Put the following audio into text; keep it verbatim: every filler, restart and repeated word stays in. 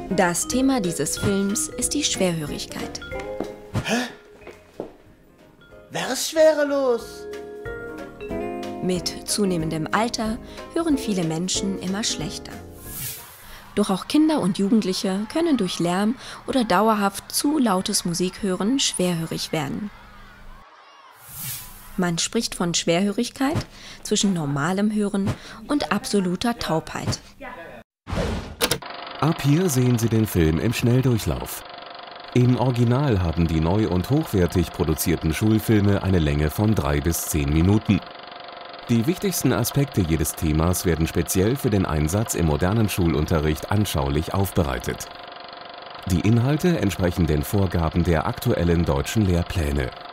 Das Thema dieses Films ist die Schwerhörigkeit. Hä? Wer ist schwerelos? Mit zunehmendem Alter hören viele Menschen immer schlechter. Doch auch Kinder und Jugendliche können durch Lärm oder dauerhaft zu lautes Musikhören schwerhörig werden. Man spricht von Schwerhörigkeit zwischen normalem Hören und absoluter Taubheit. Ab hier sehen Sie den Film im Schnelldurchlauf. Im Original haben die neu und hochwertig produzierten Schulfilme eine Länge von drei bis zehn Minuten. Die wichtigsten Aspekte jedes Themas werden speziell für den Einsatz im modernen Schulunterricht anschaulich aufbereitet. Die Inhalte entsprechen den Vorgaben der aktuellen deutschen Lehrpläne.